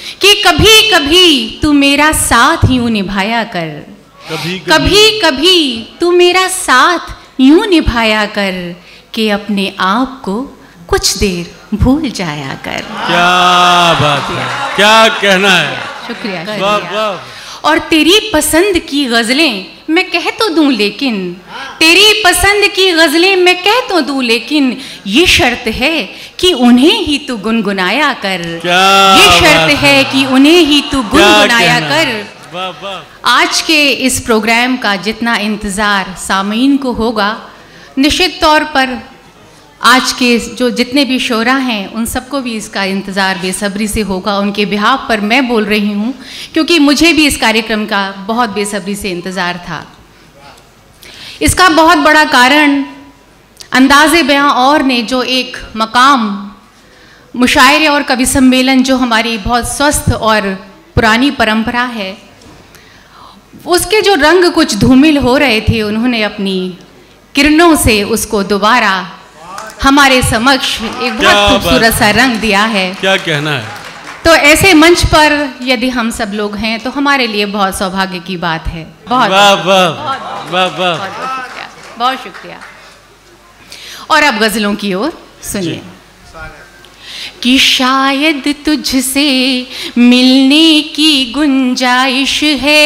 कि कभी कभी तू मेरा साथ यूं निभाया कर, कभी कभी तू मेरा साथ यूं निभाया कर, कि अपने आप को कुछ देर भूल जाया कर। क्या बात है, क्या कहना है। शुक्रिया। वाह वाह। और तेरी पसंद की गजलें मैं कह तो दूं, लेकिन तेरी पसंद की गजलें मैं कह तो दूं, लेकिन ये शर्त है कि उन्हें ही तू गुनगुनाया कर। ये शर्त है कि उन्हें ही तू गुनगुनाया कर। वाह वाह। आज के इस प्रोग्राम का जितना इंतज़ार सामीन को होगा, निश्चित तौर पर आज के जो जितने भी शोरा हैं उन सबको भी इसका इंतज़ार बेसब्री से होगा। उनके बिहाफ पर मैं बोल रही हूँ, क्योंकि मुझे भी इस कार्यक्रम का बहुत बेसब्री से इंतज़ार था। इसका बहुत बड़ा कारण अंदाज़े बयां और ने जो एक मकाम मुशायरे और कवि सम्मेलन, जो हमारी बहुत स्वस्थ और पुरानी परंपरा है, उसके जो रंग कुछ धूमिल हो रहे थे, उन्होंने अपनी किरणों से उसको दोबारा हमारे समक्ष एक बहुत खूबसूरत सा रंग दिया है। क्या कहना है। तो ऐसे मंच पर यदि हम सब लोग हैं तो हमारे लिए बहुत सौभाग्य की बात है। बहुत वाह वाह वाह वाह, बहुत शुक्रिया। और अब गजलों की ओर सुनिए। कि शायद तुझसे मिलने की गुंजाइश है,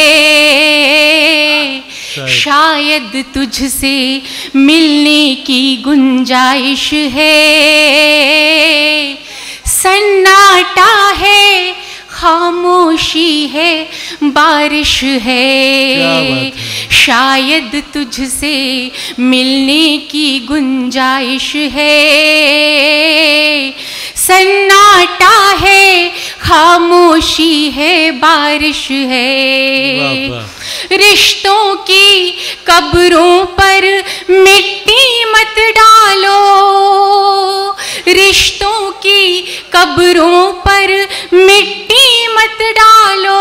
शायद तुझसे मिलने की गुंजाइश है, सन्नाटा है, खामोशी है, बारिश है, शायद तुझसे मिलने की गुंजाइश है, सन्नाटा है, खामोशी है, बारिश है। रिश्तों की कब्रों पर मिट्टी मत डालो, रिश्तों की कब्रों पर मिट्टी मत डालो,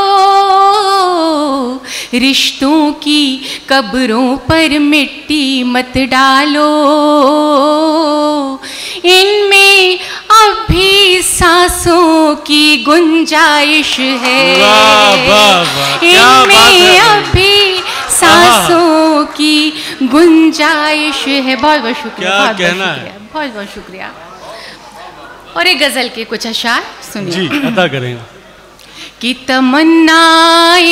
रिश्तों की कब्रों पर मिट्टी मत डालो, इनमें अब भी सांसों की गुंजाइश है, इनमें अब भी सांसों की गुंजाइश है। बहुत बहुत शुक्रिया, बहुत बहुत शुक्रिया, बहुत बहुत शुक्रिया। और एक गजल के कुछ अशार सुनिए जी, अदा करें। कि तमन्नाएं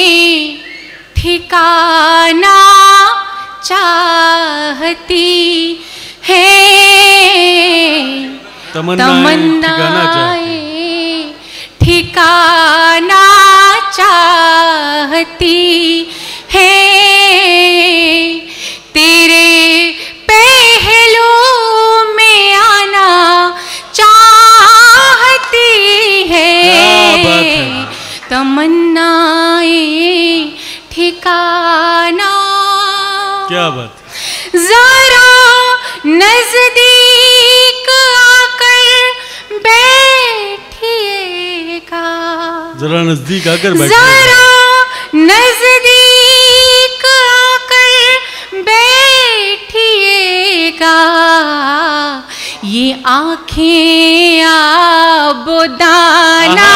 ठिकाना चाहती है, तमन्नाएं ठिकाना चाहती है, तेरे पहलू में आना चाहती है, तमन्नाएं ठिकाना। क्या बात। जरा नजदीक आकर बैठिएगा, जरा नजदीक आकर बैठिएगा, जरा नजदीक आकर बैठिएगा, ये आँखें आबोदाना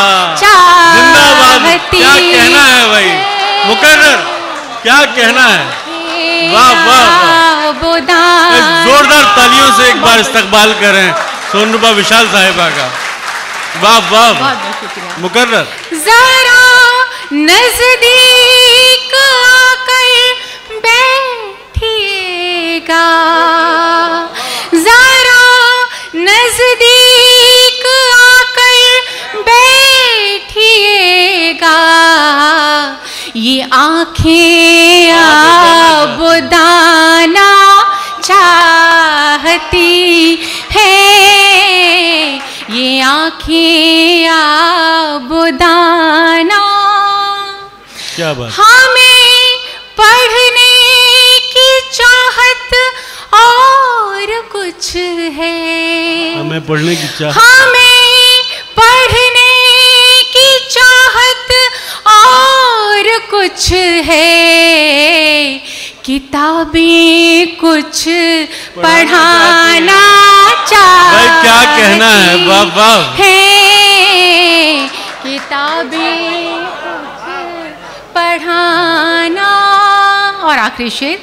चाहती। क्या कहना है भाई मुकर्रर, क्या कहना है। वाह वाह, जोरदार तालियों से एक बार इस्तकबाल करें सोनरूपा विशाल साहिबा का। वाह वाह, मुकर्रर। जरा नजदीक आकर बैठिएगा, जरा नजदीक आकर बैठिएगा, ये आँखें आबोदाना चाहती है, ये आँखें आबोदाना। क्या बात। हमें पढ़ने की चाहत और कुछ है, हमें पढ़ने की चाहत, हमें पढ़ने की चाहत और कुछ है, किताबें कुछ पढ़ाना चाहती। क्या कहना है। वाह वाह। है किताबें पढ़ाना। और आखिरी शेर,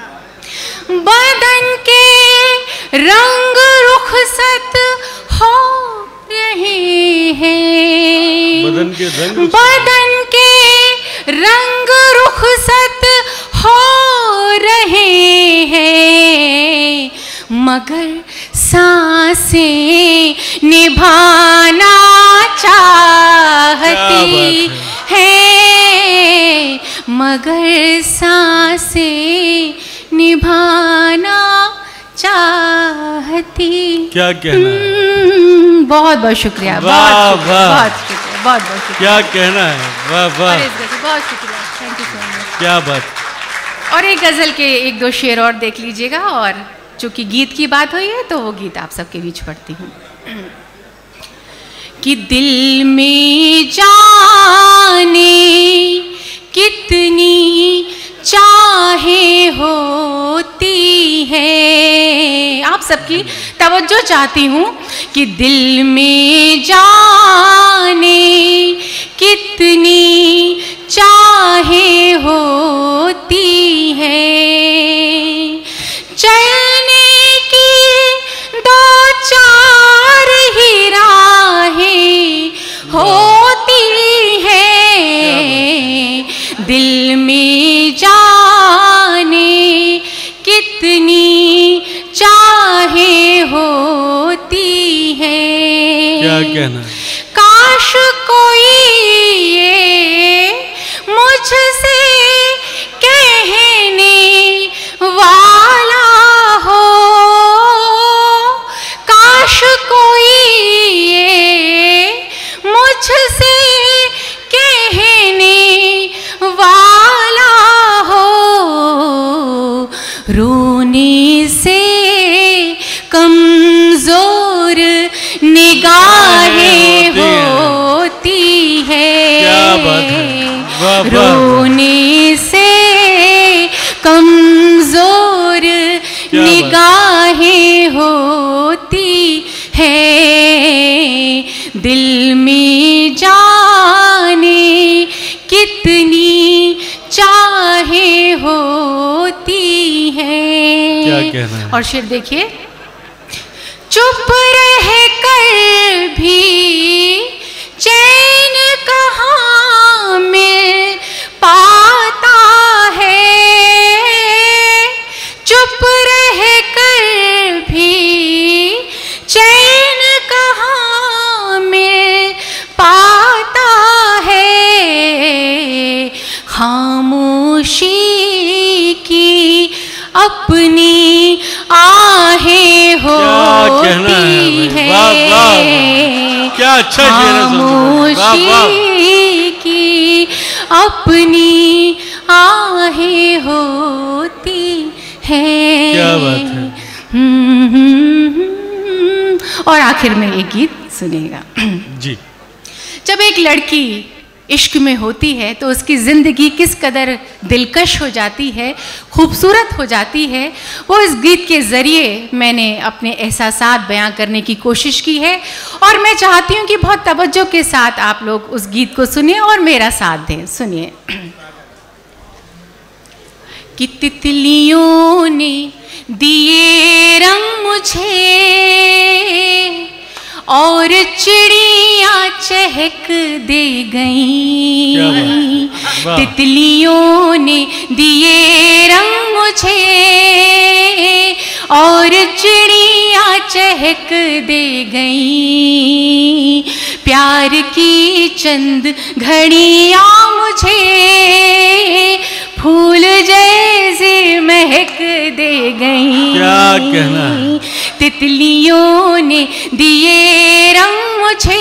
बदन के रंग रुखसत हो रहे हैं, बदन के रंग रुखसत हो रहे हैं, मगर सांसें निभाना चाहती है, मगर सांसें निभाना चाहती। क्या कहना है? बहुत बहुत शुक्रिया, बहुत शुक्रिया, बहुत शुक्रिया। क्या कहना है? वाह वाह, बहुत शुक्रिया, थैंक यू सो मच। क्या बात। और एक गज़ल के एक दो शेर और देख लीजिएगा, और चूँकि गीत की बात हुई है तो वो गीत आप सबके बीच पढ़ती हूँ। कि दिल में जाने कितनी चाहे होती है, आप सबकी तवज्जो चाहती हूँ। कि दिल में जाने कितनी चाहे होती है, चलने की दो चार ही राहें होती है, दिल में जाने कितनी चाहे होती है। क्या कहना है? काश कोई ये मुझसे कहने वाला हो, काश कोई ये मुझसे कहने वाला हो, रोने से कमजोर निगाहें होती है, क्या बात है, वाह वाह। रोने से कमजोर निगाहें होती है, दिल में जाने कितनी चाहे होती है। क्या कहना है? और शेर देखिए, चुप रह कर भी चैन कहाँ मिल पाता है, चुप रह कर भी चैन कहाँ मिल पाता है, खामोशी की अपनी आहें होती है, क्या अच्छा शेर है। खामोशी की अपनी आहें होती है। क्या बात है। और आखिर में एक गीत सुनिएगा जी। जब एक लड़की इश्क में होती है तो उसकी ज़िंदगी किस कदर दिलकश हो जाती है, खूबसूरत हो जाती है, वो इस गीत के ज़रिए मैंने अपने एहसासात बयां करने की कोशिश की है। और मैं चाहती हूँ कि बहुत तवज्जो के साथ आप लोग उस गीत को सुनिए और मेरा साथ दें। सुनिए। कि तितलियों ने दिए रंग मुझे और चिड़ियाँ चहक दे गईं, तितलियों ने दिए रंग मुझे और चिड़ियाँ चहक दे गईं, प्यार की चंद घड़ियाँ मुझे फूल जैसे महक दे गईं। क्या कहना है? तितलियों ने दिए रंग मुझे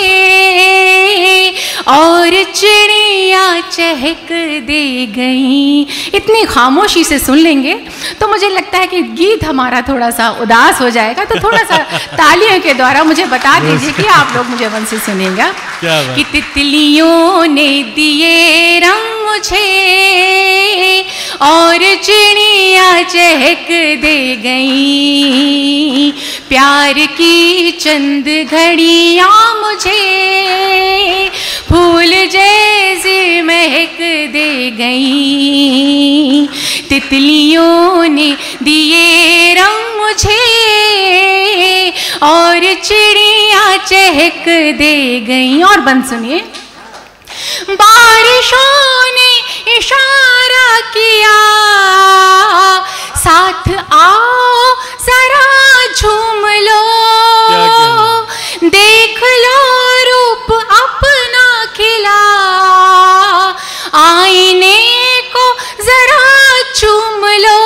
और चिड़ियाँ चहक दे गईं। इतनी खामोशी से सुन लेंगे तो मुझे लगता है कि गीत हमारा थोड़ा सा उदास हो जाएगा, तो थोड़ा सा तालियों के द्वारा मुझे बता दीजिए कि आप लोग मुझे मन से सुनेंगे। कि तितलियों ने दिए रंग मुझे और चिड़ियाँ चहक दे गईं, प्यार की चंद घड़ियाँ मुझे फूल दे गई, तितलियों ने दिए रंग मुझे और चिड़िया चहक दे गई। और बंद सुनिए। बारिशों ने इशारा किया, साथ आओ जरा झूम लो, देख लो रूप अपना खिला, आईने को जरा चूम लो।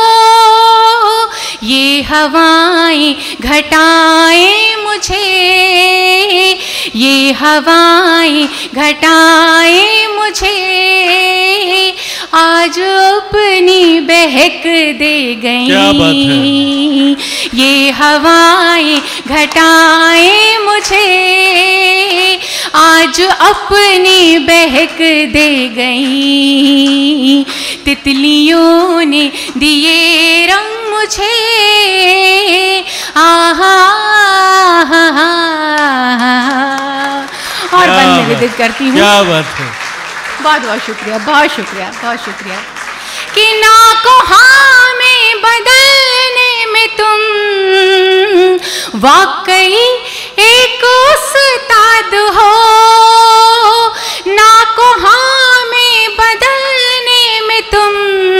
ये हवाएं घटाएं मुझे, ये हवाएं घटाएं मुझे आज अपनी बहक दे गई। क्या बात है। ये हवाएं घटाएं मुझे आज अपनी बहक दे गई, तितलियों ने दिए रंग मुझे। आहा और बंद निवेदित करती हूँ। क्या बात है। बहुत बहुत शुक्रिया, बहुत शुक्रिया, बहुत शुक्रिया। कि ना को हाँ में बदलने में तुम वाकई एक उस्ताद हो, ना को हाँ में बदलने में तुम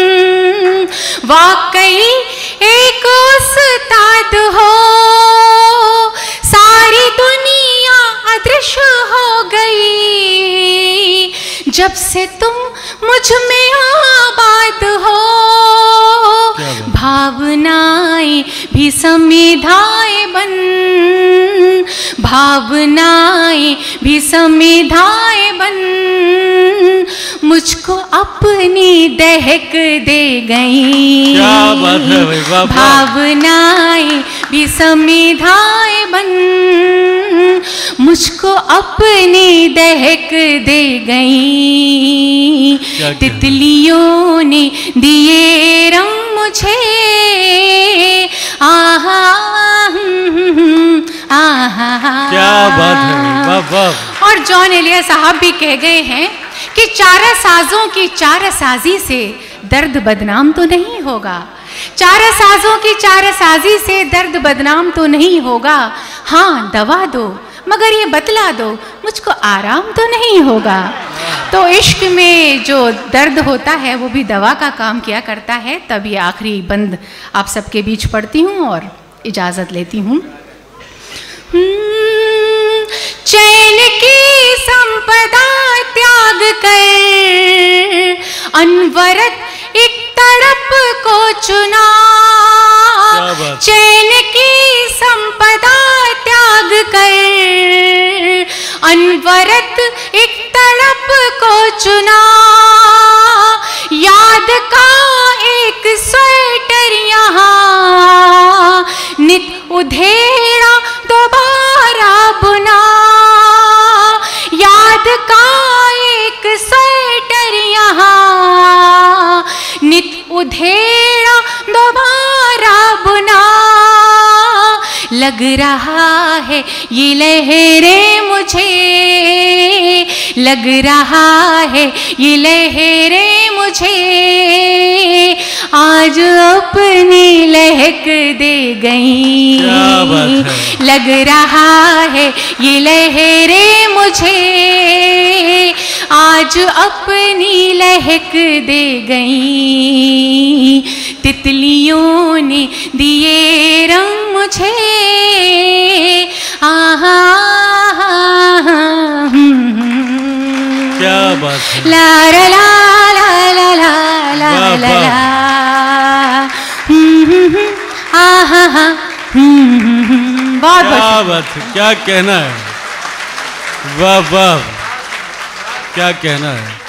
वाकई एक उस्ताद हो। सारी दुनिया अदृश्य हो गई जब से तुम मुझ में आबाद हो। भावनाएं भी समिधाएं बन, भावनाएं भी समिधाएं बन मुझको अपनी दहक दे गई। क्या बात है भाई, वाह। भावनाएं भी समिधाएं बन मुझको अपनी दहक दे गई, तितलियों ने दिए रंग मुझे। आहा आहा, क्या बात है, वाह वाह। और जॉन एलिया साहब भी कह गए हैं कि चारा साजों की चारा साजी से दर्द बदनाम तो नहीं होगा, चारा साजों की चारा साजी से दर्द बदनाम तो नहीं होगा। हाँ दवा दो मगर ये बतला दो मुझको आराम तो नहीं होगा। तो इश्क में जो दर्द होता है वो भी दवा का काम किया करता है। तब ये आखिरी बंद आप सबके बीच पढ़ती हूँ और इजाज़त लेती हूँ। चैन की संपदा त्याग कर अनवरत एक तड़प को चुना, चैन की संपदा त्याग कर अनवरत एक तड़प को चुना। याद का एक स्वेटर यहाँ नित उधेड़ा दोबारा बुना, याद का एक स्वेटर यहाँ नित उधेड़ा दोबारा बुना। लग रहा है ये लहरें मुझे, लग रहा है ये लहरें मुझे आज अपनी लहक दे गई। क्या बात है। लग रहा है ये लहरें मुझे आज अपनी लहक दे गई, तितलियों ने दिए रंग मुझे। आहा क्या बात है। ला ला ला ला ला ला ला ला, आहा बहुत क्या बात है, क्या कहना है, वाह वाह, क्या कहना है।